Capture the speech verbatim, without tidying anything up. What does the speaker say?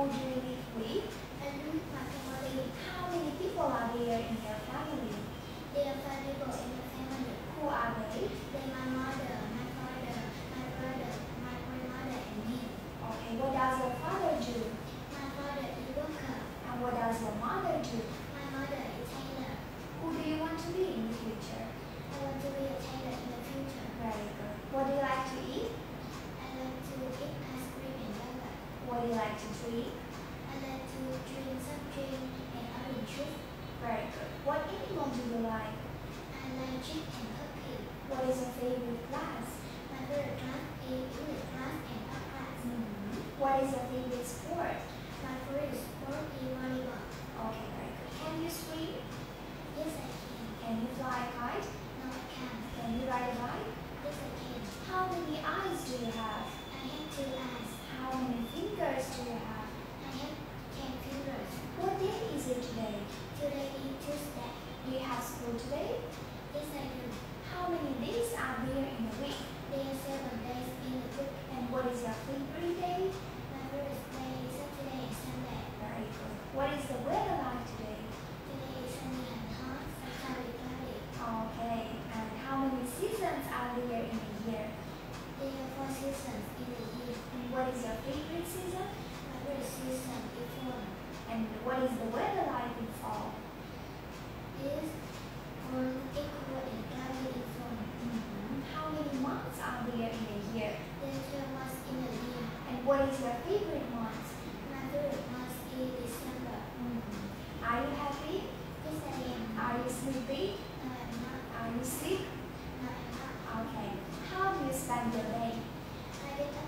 do you live with? I live with my family. How many people are there in your family? There are five people in my family. Who are they? They my mother, my father, my brother, my grandmother, and me. Okay, what does your father do? My father is worker. And what does your mother do? My mother is tailor. Who do you want to be in the future? I want to be a tailor in the future. Very good. What do you like to eat? I like to eat ice cream and yogurt. What do you like to drink? I like to drink soft drink and orange juice. Very good. What animal do you like? I like chick and puppy. What is your favorite class? My favorite class is English class and art class. Mm-hmm. What is your favorite sport? My favorite sport is volleyball. Okay, very good. Can you swim? Yes, I can. Can you fly a kite? No, I can't. Can you ride a bike? Yes, I can. How many eyes do you have? I have two eyes. How many fingers do you have? I have ten fingers. What day is it today? Today is Tuesday. Do you have school today? Yes, I do. How many days are there in a week? There are seven days in the week. And what is your favorite day? My favorite day is Saturday and Sunday. Very good. What is the weather like today? Today is sunny and hot, sometimes cloudy. Okay. And how many seasons are there in a year? There are four seasons in the year. And what is your favorite season? My favorite season is fall. And what is the weather like in fall? Is warm, equal, and cloudy in fall. Mm-hmm. How many months are there in a year? There are twelve months in a year. And what is your favorite month? My favorite month is December. Mm-hmm. Are you happy? Yes, I am. Are you sleepy? No, I'm not. Are you sick? No, I'm not. Okay. How do you spend your day? I get up